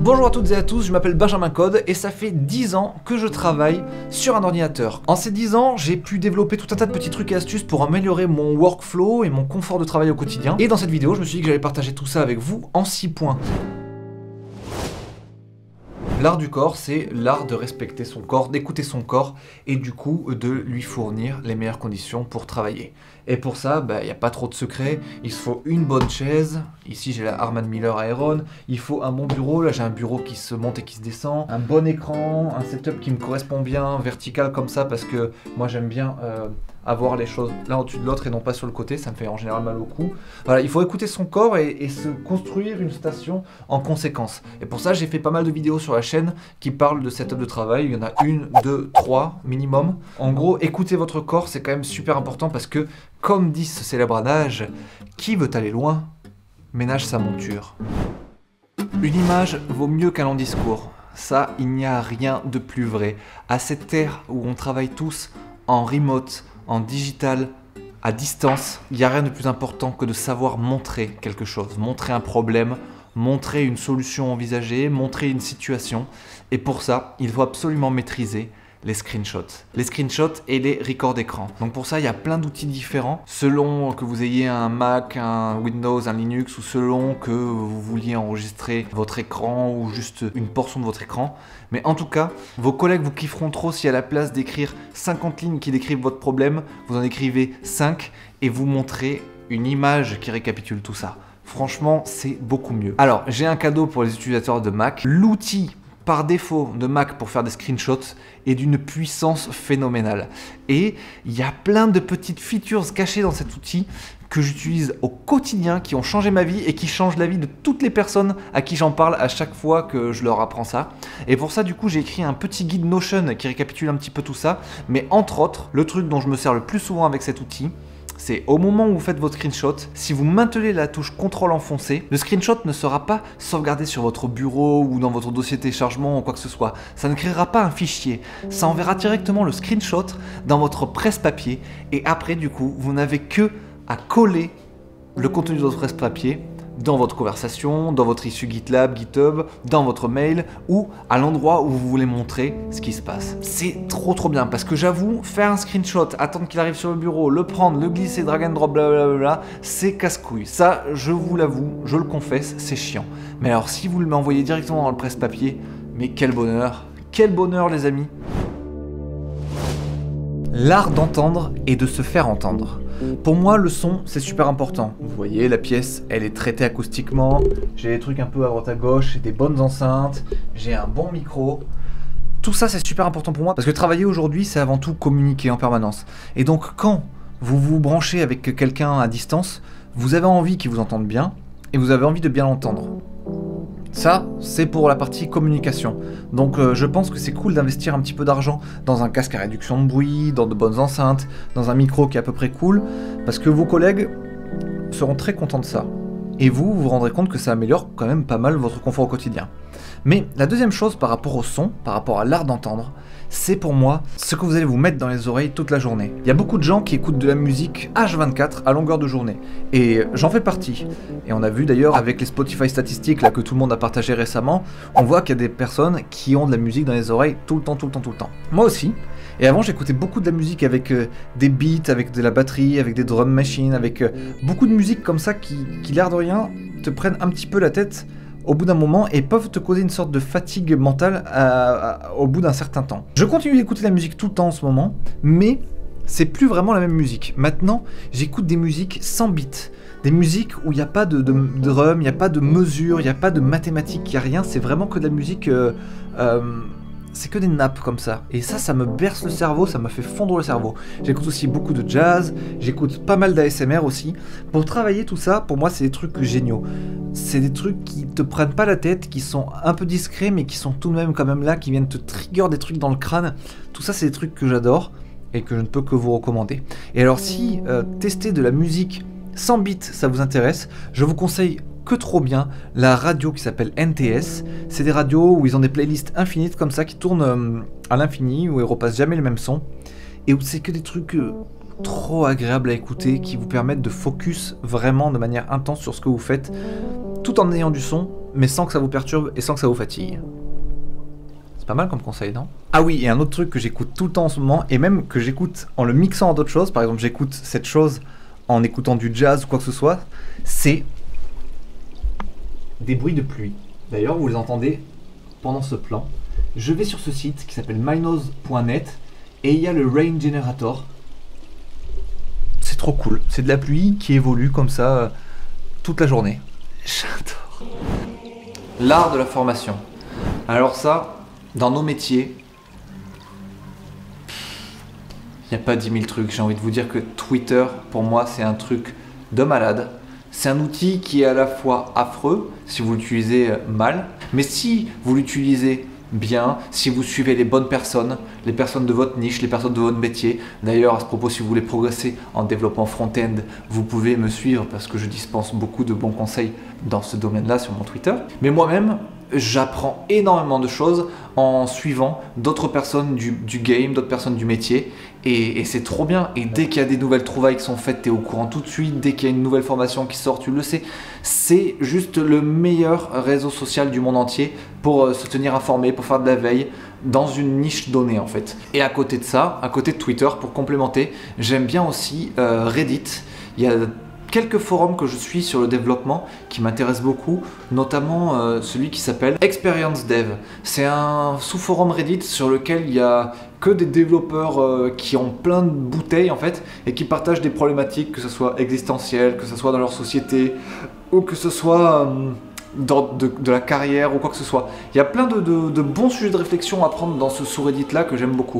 Bonjour à toutes et à tous, je m'appelle Benjamin Code et ça fait 10 ans que je travaille sur un ordinateur. En ces 10 ans, j'ai pu développer tout un tas de petits trucs et astuces pour améliorer mon workflow et mon confort de travail au quotidien. Et dans cette vidéo, je me suis dit que j'allais partager tout ça avec vous en 6 points. L'art du corps, c'est l'art de respecter son corps, d'écouter son corps et du coup de lui fournir les meilleures conditions pour travailler. Et pour ça, il n'y a pas trop de secret, il se faut une bonne chaise, ici j'ai la Harman Miller Aeron, il faut un bon bureau, là j'ai un bureau qui se monte et qui se descend, un bon écran, un setup qui me correspond bien, vertical comme ça parce que moi j'aime bien avoir les choses l'un au-dessus de l'autre et non pas sur le côté, ça me fait en général mal au cou. Voilà, il faut écouter son corps et se construire une station en conséquence. Et pour ça, j'ai fait pas mal de vidéos sur la chaîne qui parlent de setup de travail. Il y en a 1, 2, 3 minimum. En gros, écouter votre corps, c'est quand même super important parce que, comme dit ce célèbre adage, qui veut aller loin, ménage sa monture. Une image vaut mieux qu'un long discours. Ça, il n'y a rien de plus vrai. À cette ère où on travaille tous en remote, en digital, à distance, il n'y a rien de plus important que de savoir montrer quelque chose, montrer un problème, montrer une solution envisagée, montrer une situation. Et pour ça, il faut absolument maîtriser les screenshots. Les screenshots et les records d'écran. Donc pour ça, il y a plein d'outils différents. Selon que vous ayez un Mac, un Windows, un Linux, ou selon que vous vouliez enregistrer votre écran ou juste une portion de votre écran. Mais en tout cas, vos collègues vous kifferont trop si à la place d'écrire 50 lignes qui décrivent votre problème, vous en écrivez 5 et vous montrez une image qui récapitule tout ça. Franchement, c'est beaucoup mieux. Alors, j'ai un cadeau pour les utilisateurs de Mac. L'outil par défaut de Mac pour faire des screenshots est d'une puissance phénoménale. Et il y a plein de petites features cachées dans cet outil que j'utilise au quotidien, qui ont changé ma vie et qui changent la vie de toutes les personnes à qui j'en parle à chaque fois que je leur apprends ça. Et pour ça, du coup, j'ai écrit un petit guide Notion qui récapitule un petit peu tout ça. Mais entre autres, le truc dont je me sers le plus souvent avec cet outil, c'est au moment où vous faites votre screenshot, si vous maintenez la touche CTRL enfoncée, le screenshot ne sera pas sauvegardé sur votre bureau ou dans votre dossier de téléchargement ou quoi que ce soit. Ça ne créera pas un fichier. Ça enverra directement le screenshot dans votre presse-papier et après, du coup, vous n'avez que à coller le contenu de votre presse-papier dans votre conversation, dans votre issue GitLab, GitHub, dans votre mail ou à l'endroit où vous voulez montrer ce qui se passe. C'est trop bien parce que j'avoue, faire un screenshot, attendre qu'il arrive sur le bureau, le prendre, le glisser, drag and drop, blablabla, c'est casse-couille. Ça, je vous l'avoue, je le confesse, c'est chiant. Mais alors si vous m'envoyez directement dans le presse-papier, mais quel bonheur les amis. L'art d'entendre et de se faire entendre. Pour moi, le son, c'est super important. Vous voyez, la pièce, elle est traitée acoustiquement. J'ai des trucs un peu à droite à gauche, j'ai des bonnes enceintes, j'ai un bon micro. Tout ça, c'est super important pour moi parce que travailler aujourd'hui, c'est avant tout communiquer en permanence. Et donc, quand vous vous branchez avec quelqu'un à distance, vous avez envie qu'il vous entende bien et vous avez envie de bien l'entendre. Ça, c'est pour la partie communication. Donc je pense que c'est cool d'investir un petit peu d'argent dans un casque à réduction de bruit, dans de bonnes enceintes, dans un micro qui est à peu près cool, parce que vos collègues seront très contents de ça. Et vous vous rendrez compte que ça améliore quand même pas mal votre confort au quotidien. Mais la deuxième chose par rapport au son, par rapport à l'art d'entendre, c'est pour moi ce que vous allez vous mettre dans les oreilles toute la journée. Il y a beaucoup de gens qui écoutent de la musique H24 à longueur de journée. Et j'en fais partie. Et on a vu d'ailleurs avec les Spotify statistiques là, que tout le monde a partagé récemment, on voit qu'il y a des personnes qui ont de la musique dans les oreilles tout le temps. Moi aussi. Et avant j'écoutais beaucoup de la musique avec des beats, avec de la batterie, avec des drum machines, avec beaucoup de musique comme ça qui l'air de rien, te prennent un petit peu la tête au bout d'un moment et peuvent te causer une sorte de fatigue mentale au bout d'un certain temps. Je continue d'écouter la musique tout le temps en ce moment, mais c'est plus vraiment la même musique. Maintenant, j'écoute des musiques sans beat, des musiques où il n'y a pas de drum, il n'y a pas de mesure, il n'y a pas de mathématiques, il n'y a rien, c'est vraiment que de la musique... c'est que des nappes comme ça. Et ça me berce le cerveau, ça me fait fondre le cerveau. J'écoute aussi beaucoup de jazz, j'écoute pas mal d'ASMR aussi. Pour travailler tout ça, pour moi, c'est des trucs géniaux. C'est des trucs qui te prennent pas la tête, qui sont un peu discrets, mais qui sont tout de même quand même là, qui viennent te trigger des trucs dans le crâne. Tout ça, c'est des trucs que j'adore et que je ne peux que vous recommander. Et alors, si tester de la musique sans beat, ça vous intéresse, je vous conseille que trop bien la radio qui s'appelle NTS. C'est des radios où ils ont des playlists infinies comme ça qui tournent à l'infini, où ils repassent jamais les mêmes sons et où c'est que des trucs trop agréables à écouter qui vous permettent de focus vraiment de manière intense sur ce que vous faites tout en ayant du son mais sans que ça vous perturbe et sans que ça vous fatigue. C'est pas mal comme conseil, non? Ah oui, et un autre truc que j'écoute tout le temps en ce moment, et même que j'écoute en le mixant à d'autres choses, par exemple j'écoute cette chose en écoutant du jazz ou quoi que ce soit, c'est des bruits de pluie. D'ailleurs, vous les entendez pendant ce plan. Je vais sur ce site qui s'appelle mynose.net et il y a le Rain Generator. C'est trop cool. C'est de la pluie qui évolue comme ça toute la journée. J'adore. L'art de la formation. Alors ça, dans nos métiers, il n'y a pas 10 000 trucs. J'ai envie de vous dire que Twitter, pour moi, c'est un truc de malade. C'est un outil qui est à la fois affreux si vous l'utilisez mal, mais si vous l'utilisez bien, si vous suivez les bonnes personnes, les personnes de votre niche, les personnes de votre métier. D'ailleurs, à ce propos, si vous voulez progresser en développement front-end, vous pouvez me suivre parce que je dispense beaucoup de bons conseils dans ce domaine-là sur mon Twitter. Mais moi-même, j'apprends énormément de choses en suivant d'autres personnes du game, d'autres personnes du métier et c'est trop bien. Et dès qu'il y a des nouvelles trouvailles qui sont faites, tu es au courant tout de suite. Dès qu'il y a une nouvelle formation qui sort, tu le sais. C'est juste le meilleur réseau social du monde entier pour se tenir informé, pour faire de la veille dans une niche donnée en fait. Et à côté de ça, à côté de Twitter, pour complémenter, j'aime bien aussi Reddit. Il y a quelques forums que je suis sur le développement qui m'intéressent beaucoup, notamment celui qui s'appelle Experience Dev. C'est un sous-forum Reddit sur lequel il y a que des développeurs qui ont plein de bouteilles en fait et qui partagent des problématiques, que ce soit existentielles, que ce soit dans leur société ou que ce soit de la carrière ou quoi que ce soit. Il y a plein de bons sujets de réflexion à prendre dans ce sous-Reddit là que j'aime beaucoup.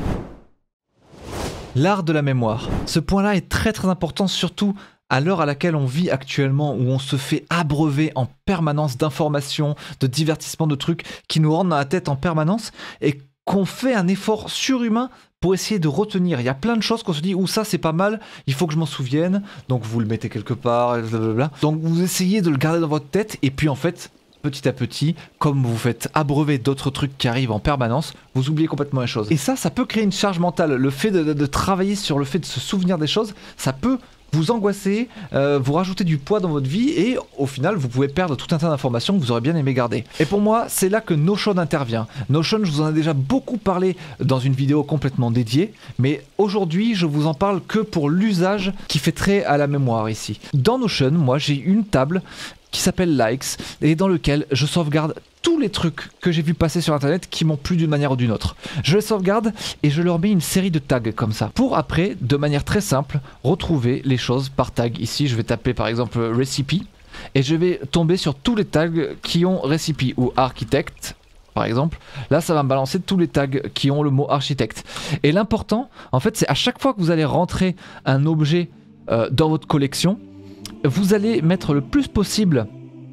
L'art de la mémoire. Ce point-là est très très important, surtout à l'heure à laquelle on vit actuellement, où on se fait abreuver en permanence d'informations, de divertissements, de trucs qui nous rentrent dans la tête en permanence et qu'on fait un effort surhumain pour essayer de retenir. Il y a plein de choses qu'on se dit, ou ça c'est pas mal, il faut que je m'en souvienne, donc vous le mettez quelque part, blablabla. Donc vous essayez de le garder dans votre tête, et puis en fait, petit à petit, comme vous faites abreuver d'autres trucs qui arrivent en permanence, vous oubliez complètement les choses. Et ça peut créer une charge mentale. Le fait de travailler sur le fait de se souvenir des choses, ça peut vous angoisser, vous rajouter du poids dans votre vie et au final vous pouvez perdre tout un tas d'informations que vous aurez bien aimé garder. Et pour moi c'est là que Notion intervient. Notion, je vous en ai déjà beaucoup parlé dans une vidéo complètement dédiée, mais aujourd'hui je vous en parle que pour l'usage qui fait trait à la mémoire ici. Dans Notion, moi j'ai une table qui s'appelle Likes et dans lequel je sauvegarde tous les trucs que j'ai vu passer sur internet qui m'ont plu d'une manière ou d'une autre. Je les sauvegarde et je leur mets une série de tags comme ça pour après, de manière très simple, retrouver les choses par tag. Ici je vais taper par exemple recipe et je vais tomber sur tous les tags qui ont recipe ou architecte par exemple. Là ça va me balancer tous les tags qui ont le mot architecte. Et l'important en fait c'est à chaque fois que vous allez rentrer un objet dans votre collection, vous allez mettre le plus possible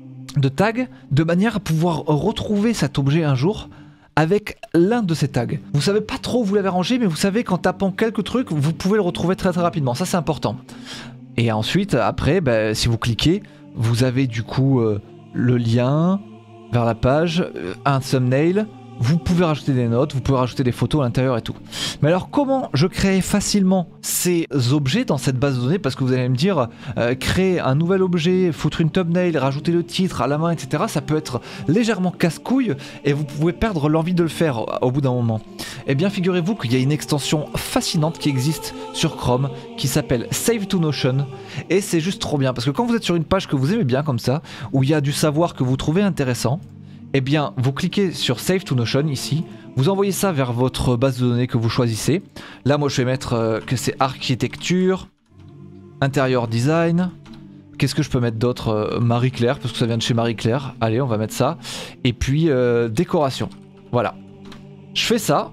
de tags de manière à pouvoir retrouver cet objet un jour avec l'un de ces tags. Vous savez pas trop où vous l'avez rangé, mais vous savez qu'en tapant quelques trucs, vous pouvez le retrouver très très rapidement. Ça c'est important. Et ensuite, après, si vous cliquez, vous avez du coup le lien vers la page, un thumbnail. Vous pouvez rajouter des notes, vous pouvez rajouter des photos à l'intérieur et tout. Mais alors comment je crée facilement ces objets dans cette base de données? Parce que vous allez me dire, créer un nouvel objet, foutre une thumbnail, rajouter le titre à la main, etc. Ça peut être légèrement casse-couille et vous pouvez perdre l'envie de le faire au bout d'un moment. Eh bien figurez-vous qu'il y a une extension fascinante qui existe sur Chrome qui s'appelle Save to Notion et c'est juste trop bien parce que quand vous êtes sur une page que vous aimez bien comme ça, où il y a du savoir que vous trouvez intéressant, eh bien, vous cliquez sur Save to Notion ici, vous envoyez ça vers votre base de données que vous choisissez. Là, moi, je vais mettre que c'est architecture, intérieur design. Qu'est-ce que je peux mettre d'autre? Marie-Claire, parce que ça vient de chez Marie-Claire. Allez, on va mettre ça. Et puis, décoration. Voilà. Je fais ça.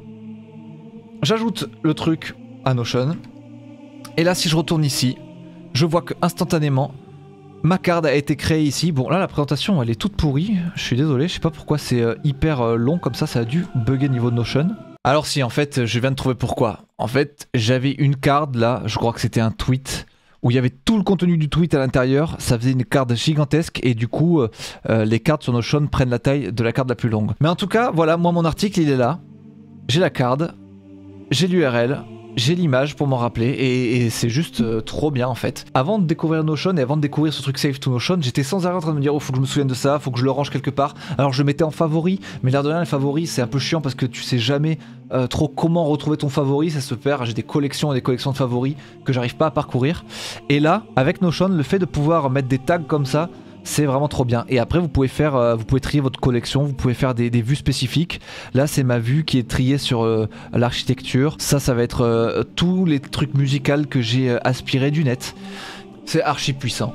J'ajoute le truc à Notion. Et là, si je retourne ici, je vois que instantanément, ma carte a été créée ici. Bon là la présentation elle est toute pourrie, je suis désolé, je sais pas pourquoi c'est hyper long comme ça a dû bugger niveau de Notion. Alors si en fait je viens de trouver pourquoi. En fait j'avais une carte là, je crois que c'était un tweet, où il y avait tout le contenu du tweet à l'intérieur, ça faisait une carte gigantesque et du coup les cartes sur Notion prennent la taille de la carte la plus longue. Mais en tout cas voilà, moi mon article il est là, j'ai la carte, j'ai l'URL, j'ai l'image pour m'en rappeler et c'est juste trop bien en fait. Avant de découvrir Notion et avant de découvrir ce truc Save to Notion, j'étais sans arrêt en train de me dire oh, faut que je me souvienne de ça, faut que je le range quelque part. Alors je le mettais en favori, mais l'air de rien les favoris c'est un peu chiant parce que tu sais jamais trop comment retrouver ton favori, ça se perd. J'ai des collections et des collections de favoris que j'arrive pas à parcourir. Et là, avec Notion, le fait de pouvoir mettre des tags comme ça, c'est vraiment trop bien. Et après vous pouvez trier votre collection, vous pouvez faire des vues spécifiques. Là c'est ma vue qui est triée sur l'architecture. Ça va être tous les trucs musicaux que j'ai aspirés du net. C'est archi puissant.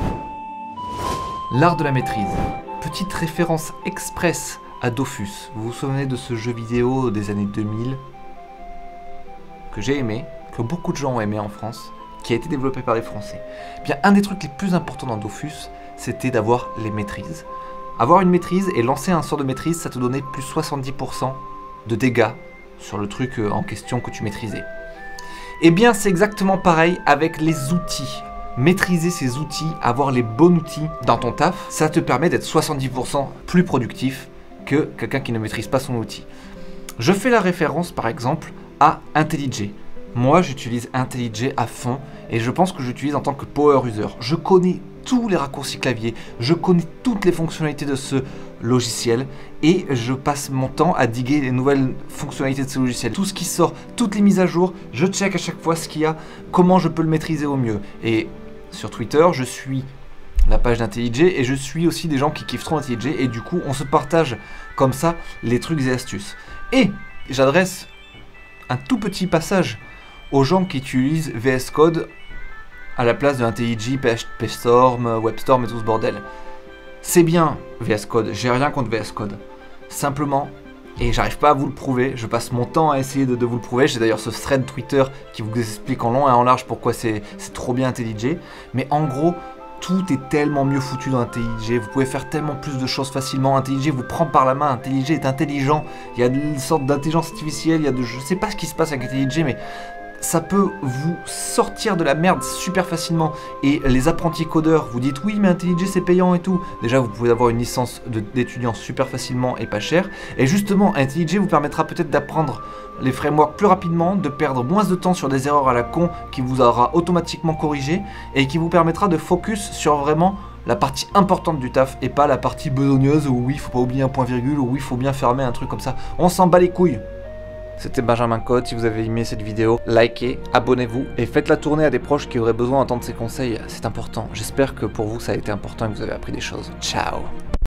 L'art de la maîtrise. Petite référence express à Dofus. Vous vous souvenez de ce jeu vidéo des années 2000 que j'ai aimé, que beaucoup de gens ont aimé en France, qui a été développé par les Français. Bien, un des trucs les plus importants dans Dofus, c'était d'avoir les maîtrises. Avoir une maîtrise et lancer un sort de maîtrise, ça te donnait plus 70% de dégâts sur le truc en question que tu maîtrisais. Et bien, c'est exactement pareil avec les outils. Maîtriser ces outils, avoir les bons outils dans ton taf, ça te permet d'être 70% plus productif que quelqu'un qui ne maîtrise pas son outil. Je fais la référence par exemple à IntelliJ. Moi, j'utilise IntelliJ à fond et je pense que j'utilise en tant que power user. Je connais tous les raccourcis clavier, je connais toutes les fonctionnalités de ce logiciel et je passe mon temps à diguer les nouvelles fonctionnalités de ce logiciel. Tout ce qui sort, toutes les mises à jour, je check à chaque fois ce qu'il y a, comment je peux le maîtriser au mieux. Et sur Twitter, je suis la page d'IntelliJ et je suis aussi des gens qui kiffent trop IntelliJ et du coup on se partage comme ça les trucs et astuces. Et j'adresse un tout petit passage aux gens qui utilisent VS Code à la place de IntelliJ, PHPStorm, WebStorm et tout ce bordel. C'est bien VS Code, j'ai rien contre VS Code. Simplement, et j'arrive pas à vous le prouver, je passe mon temps à essayer de vous le prouver. J'ai d'ailleurs ce thread Twitter qui vous explique en long et en large pourquoi c'est trop bien IntelliJ. Mais en gros, tout est tellement mieux foutu dans IntelliJ, vous pouvez faire tellement plus de choses facilement. IntelliJ vous prend par la main, IntelliJ est intelligent, il y a une sorte d'intelligence artificielle, je sais pas ce qui se passe avec IntelliJ, mais ça peut vous sortir de la merde super facilement. Et les apprentis codeurs, vous dites oui mais IntelliJ c'est payant et tout. Déjà vous pouvez avoir une licence d'étudiant super facilement et pas cher. Et justement IntelliJ vous permettra peut-être d'apprendre les frameworks plus rapidement, de perdre moins de temps sur des erreurs à la con qui vous aura automatiquement corrigé et qui vous permettra de focus sur vraiment la partie importante du taf et pas la partie besogneuse où oui faut pas oublier un point virgule ou oui faut bien fermer un truc comme ça. On s'en bat les couilles. C'était Benjamin Code, si vous avez aimé cette vidéo, likez, abonnez-vous et faites-la tourner à des proches qui auraient besoin d'entendre ces conseils, c'est important. J'espère que pour vous ça a été important et que vous avez appris des choses. Ciao.